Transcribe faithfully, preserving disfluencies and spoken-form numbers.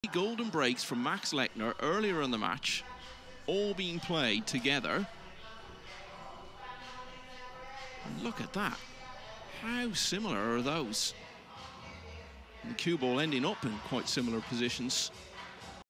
Golden breaks from Max Lechner earlier in the match, all being played together. And look at that. How similar are those? And the cue ball ending up in quite similar positions.